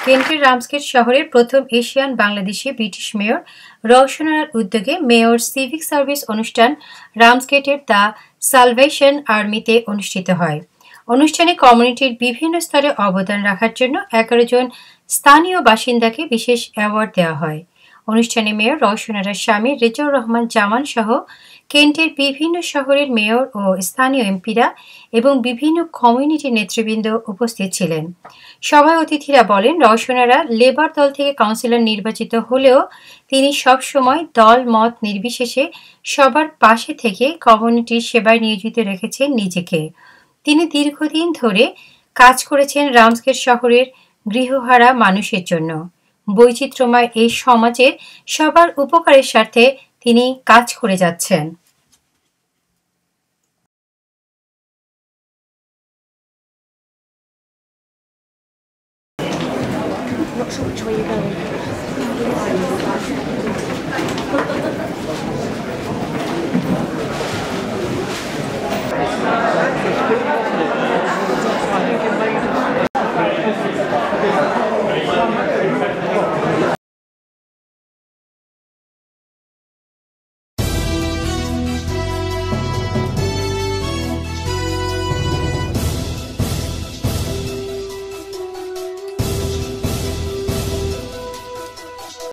কেন্টের Ramsgate শহরের প্রথম Asian Bangladeshi British mayor Roshan আরার উদ্যোগে মেয়র সিভিক সার্ভিস অনুষ্ঠান রামসগেটের দ্য সালভেশন আর্মিতে অনুষ্ঠিত হয়। অনুষ্ঠানে কমিউনিটির বিভিন্ন স্তরে অবদান রাখার জন্য ১১ জন স্থানীয় বাসিন্দাকে বিশেষ অ্যাওয়ার্ড দেওয়া হয়। অনুষ্ঠানে মেয়র রওশন আরার স্বামী রেজাউর রহমান জামান সহ কেন্টের বিভিন্ন শহরের মেয়র ও স্থানীয় এমপিরা এবং বিভিন্ন কমিউনিটির নেতৃবৃন্দ উপস্থিত ছিলেন। সভায় অতিথিরা বলেন, রওশন আরা লেবার দল থেকে কাউন্সিলর নির্বাচিত হলেও তিনি সবসময় দল মত নির্বিশেষে সবার পাশে থেকে কমিউনিটির সেবায় নিয়োজিত রেখেছেন নিজেকে। তিনি দীর্ঘদিন ধরে কাজ করেছেন রামসগেট শহরের গৃহহারা মানুষের জন্য। বৈচিত্র্যময় এই সমাজের সবার উপকারের স্বার্থে তিনি কাজ করে যাচ্ছেন। Not sure which way you're going.